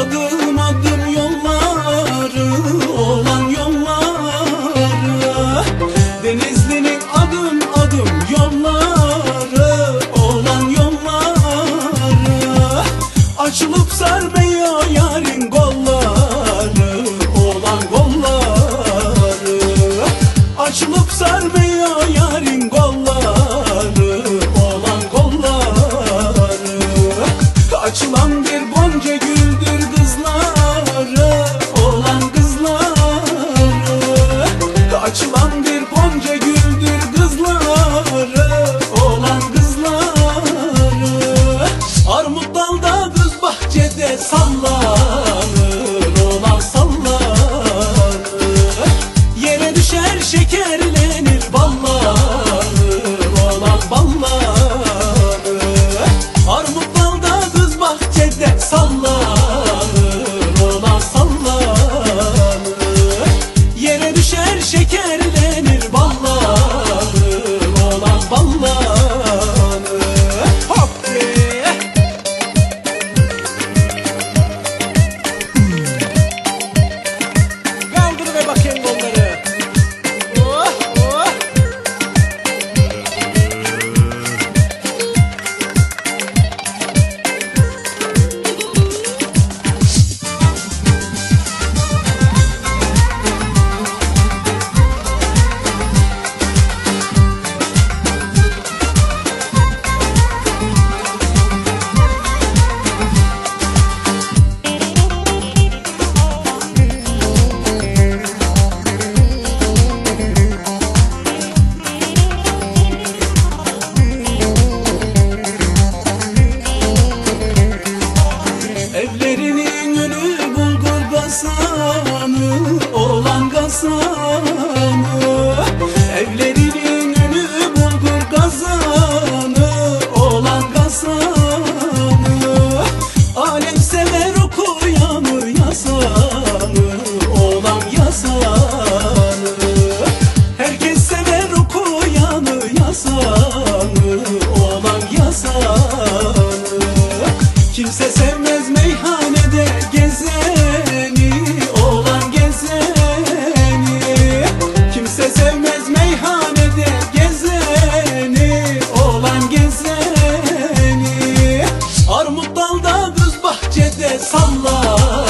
Adım adım yolları, olan yolları, Denizli'nin adım adım yolları, olan yolları, açılıp sarmıyor yarın kolları, olan kolları, açılıp sarmıyor yarın kolları, olan kolları, açılan bir gonca güldür kızları, olan kızları, açılan bir gonca güldür kızları, olan kızları, armut dalda kız bahçede sallanır, olan sallanır, yere düşer şekerlenir ballanır, olan ballanır, armut dalda kız bahçede sallanır, olan sallanır, yere düşer şekerlenir ballanır, olan ballanır. Hop yeah. Kaldır ve bakayım kolları. Oh, oh. Evlerinin önü bulgur gazanı, olan gazanı, evlerinin önü bulgur gazanı, olan gazanı, alem sever okuyanı yazanı, olan yazanı, herkes sever okuyanı yazanı, olan yazanı, kimse sevmez meyhanede gezeni, olan gezeni, kimse sevmez meyhanede gezeni, olan gezeni, armut dalda kız bahçede sallar.